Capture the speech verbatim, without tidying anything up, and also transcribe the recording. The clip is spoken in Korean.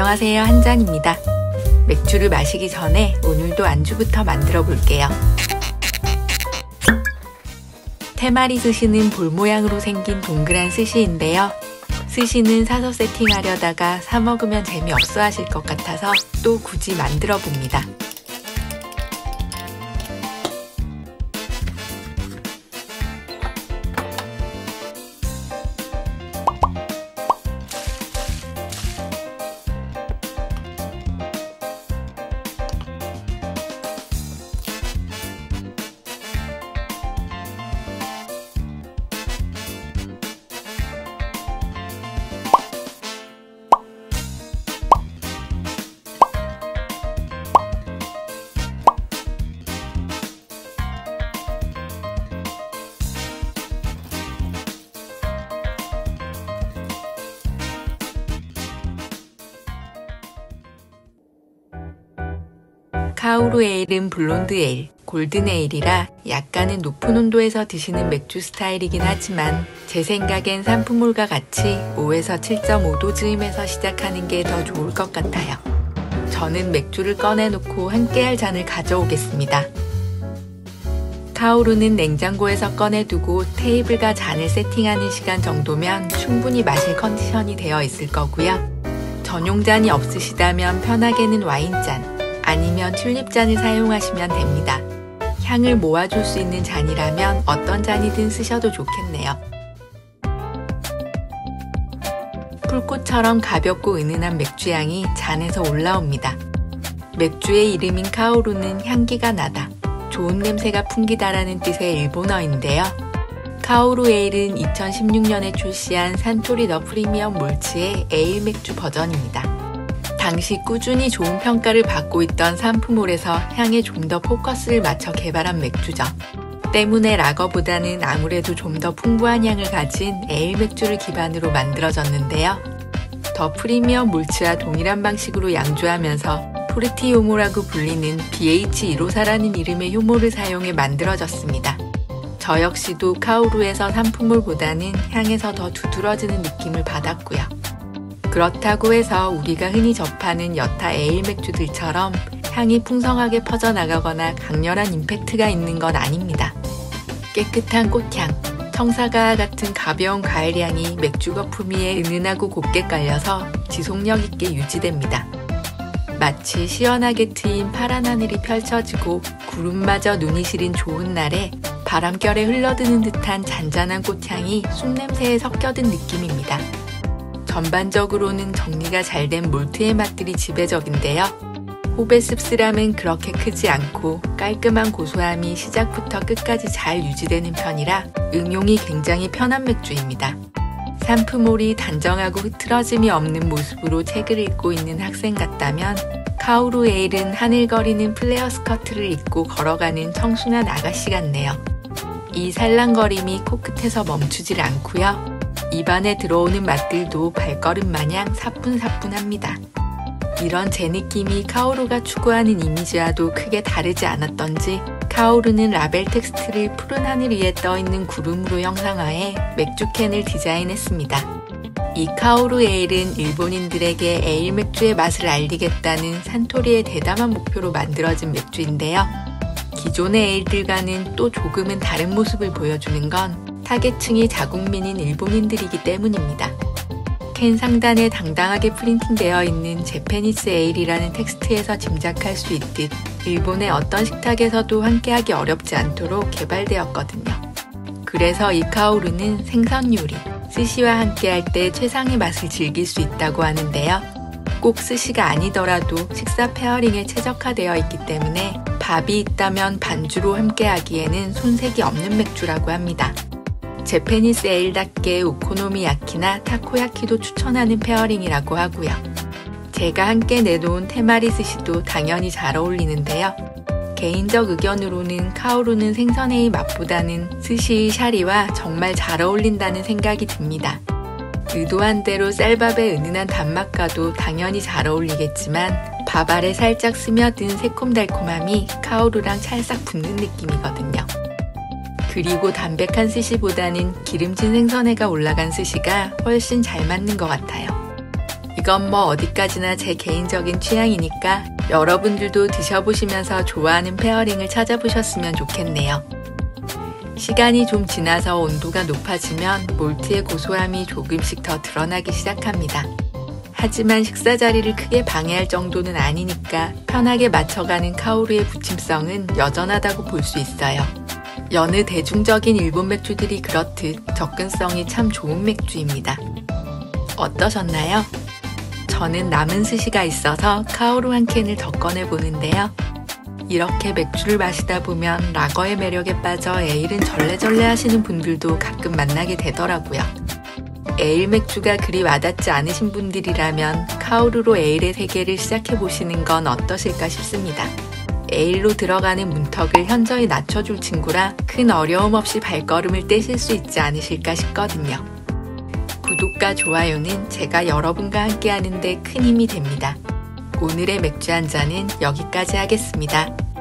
안녕하세요, 한잔입니다. 맥주를 마시기 전에 오늘도 안주부터 만들어 볼게요. 테마리 스시는 볼 모양으로 생긴 동그란 스시인데요. 스시는 사서 세팅하려다가 사 먹으면 재미없어 하실 것 같아서 또 굳이 만들어 봅니다. 카오루 에일은 블론드 에일, 골든 에일이라 약간은 높은 온도에서 드시는 맥주 스타일이긴 하지만 제 생각엔 산푸물과 같이 오에서 칠 점 오 도 즈음에서 시작하는 게 더 좋을 것 같아요. 저는 맥주를 꺼내놓고 함께할 잔을 가져오겠습니다. 카오루는 냉장고에서 꺼내두고 테이블과 잔을 세팅하는 시간 정도면 충분히 마실 컨디션이 되어 있을 거고요. 전용 잔이 없으시다면 편하게는 와인잔, 아니면 튤립잔을 사용하시면 됩니다. 향을 모아줄 수 있는 잔이라면 어떤 잔이든 쓰셔도 좋겠네요. 풀꽃처럼 가볍고 은은한 맥주향이 잔에서 올라옵니다. 맥주의 이름인 카오루는 향기가 나다, 좋은 냄새가 풍기다라는 뜻의 일본어인데요. 카오루 에일은 이천십육 년에 출시한 산토리 더 프리미엄 몰츠의 에일 맥주 버전입니다. 당시 꾸준히 좋은 평가를 받고 있던 산푸몰에서 향에 좀 더 포커스를 맞춰 개발한 맥주죠. 때문에 라거보다는 아무래도 좀 더 풍부한 향을 가진 에일 맥주를 기반으로 만들어졌는데요. 더 프리미엄 몰츠와 동일한 방식으로 양조하면서 프루티 효모라고 불리는 비 에이치 일오사라는 이름의 효모를 사용해 만들어졌습니다. 저 역시도 카오루에서 산푸몰보다는 향에서 더 두드러지는 느낌을 받았고요. 그렇다고 해서 우리가 흔히 접하는 여타 에일 맥주들처럼 향이 풍성하게 퍼져나가거나 강렬한 임팩트가 있는 건 아닙니다. 깨끗한 꽃향, 청사과 같은 가벼운 과일향이 맥주 거품 위에 은은하고 곱게 깔려서 지속력 있게 유지됩니다. 마치 시원하게 트인 파란 하늘이 펼쳐지고 구름마저 눈이 시린 좋은 날에 바람결에 흘러드는 듯한 잔잔한 꽃향이 숲냄새에 섞여든 느낌입니다. 전반적으로는 정리가 잘 된 몰트의 맛들이 지배적인데요. 호배 씁쓸함은 그렇게 크지 않고 깔끔한 고소함이 시작부터 끝까지 잘 유지되는 편이라 응용이 굉장히 편한 맥주입니다. 산푸몰이 단정하고 흐트러짐이 없는 모습으로 책을 읽고 있는 학생 같다면 카오루 에일은 하늘거리는 플레어 스커트를 입고 걸어가는 청순한 아가씨 같네요. 이 살랑거림이 코끝에서 멈추질 않고요. 입안에 들어오는 맛들도 발걸음 마냥 사뿐사뿐합니다. 이런 제 느낌이 카오루가 추구하는 이미지와도 크게 다르지 않았던지 카오루는 라벨 텍스트를 푸른 하늘 위에 떠있는 구름으로 형상화해 맥주캔을 디자인했습니다. 이 카오루 에일은 일본인들에게 에일 맥주의 맛을 알리겠다는 산토리의 대담한 목표로 만들어진 맥주인데요. 기존의 에일들과는 또 조금은 다른 모습을 보여주는 건 타겟층이 자국민인 일본인들이기 때문입니다. 캔 상단에 당당하게 프린팅되어 있는 재패니스 에일이라는 텍스트에서 짐작할 수 있듯 일본의 어떤 식탁에서도 함께하기 어렵지 않도록 개발되었거든요. 그래서 이 카오루는 생선 요리, 스시와 함께할 때 최상의 맛을 즐길 수 있다고 하는데요. 꼭 스시가 아니더라도 식사 페어링에 최적화되어 있기 때문에 밥이 있다면 반주로 함께하기에는 손색이 없는 맥주라고 합니다. 재패니스 에일답게 오코노미야키나 타코야키도 추천하는 페어링이라고 하고요. 제가 함께 내놓은 테마리 스시도 당연히 잘 어울리는데요. 개인적 의견으로는 카오루는 생선회의 맛보다는 스시의 샤리와 정말 잘 어울린다는 생각이 듭니다. 의도한 대로 쌀밥의 은은한 단맛과도 당연히 잘 어울리겠지만 밥 아래 살짝 스며든 새콤달콤함이 카오루랑 찰싹 붙는 느낌이거든요. 그리고 담백한 스시보다는 기름진 생선회가 올라간 스시가 훨씬 잘 맞는 것 같아요. 이건 뭐 어디까지나 제 개인적인 취향이니까 여러분들도 드셔보시면서 좋아하는 페어링을 찾아보셨으면 좋겠네요. 시간이 좀 지나서 온도가 높아지면 몰트의 고소함이 조금씩 더 드러나기 시작합니다. 하지만 식사 자리를 크게 방해할 정도는 아니니까 편하게 맞춰가는 카오루의 부침성은 여전하다고 볼 수 있어요. 여느 대중적인 일본 맥주들이 그렇듯 접근성이 참 좋은 맥주입니다. 어떠셨나요? 저는 남은 스시가 있어서 카오루 한 캔을 더 꺼내보는데요. 이렇게 맥주를 마시다 보면 라거의 매력에 빠져 에일은 절레절레 하시는 분들도 가끔 만나게 되더라고요. 에일 맥주가 그리 와닿지 않으신 분들이라면 카오루로 에일의 세계를 시작해보시는 건 어떠실까 싶습니다. 에일로 들어가는 문턱을 현저히 낮춰줄 친구라 큰 어려움 없이 발걸음을 떼실 수 있지 않으실까 싶거든요. 구독과 좋아요는 제가 여러분과 함께 하는데 큰 힘이 됩니다. 오늘의 맥주 한 잔은 여기까지 하겠습니다.